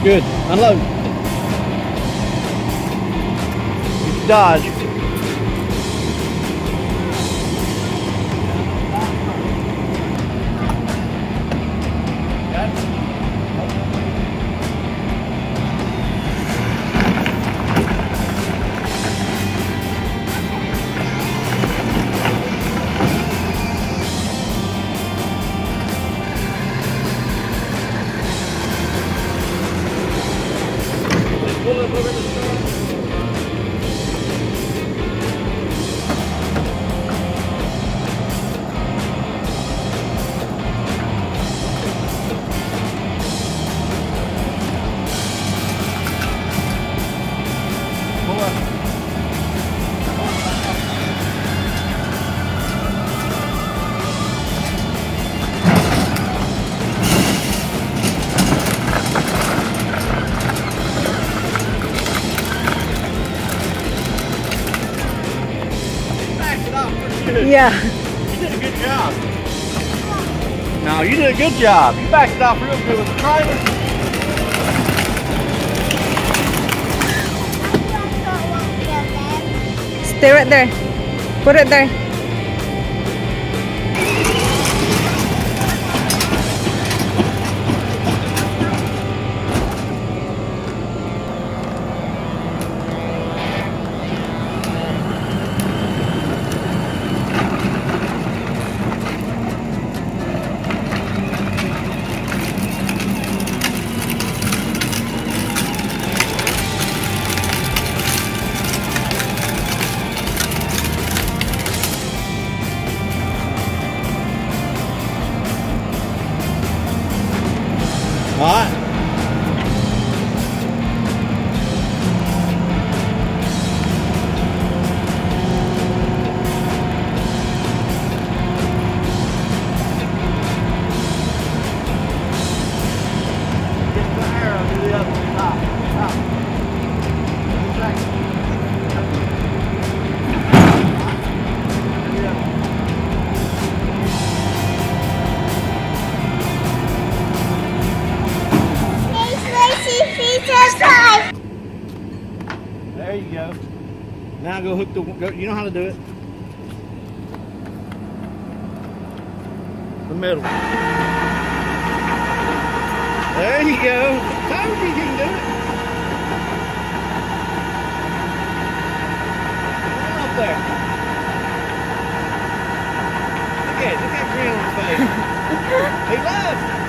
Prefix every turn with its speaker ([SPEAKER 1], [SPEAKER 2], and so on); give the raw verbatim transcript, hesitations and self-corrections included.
[SPEAKER 1] Good. Unload. Dodge.
[SPEAKER 2] Yeah.
[SPEAKER 1] You did a good job. No, you did a good job. You backed it off real good with the trailer.
[SPEAKER 2] Stay right there. Put it there.
[SPEAKER 1] All right. Get the arrow to the other top. Top. There you go. Now go hook the, go, you know how to do it. The middle. There you go. Told you you can do it. Come up there. Look at it. Look at that grin on his face. He loves it.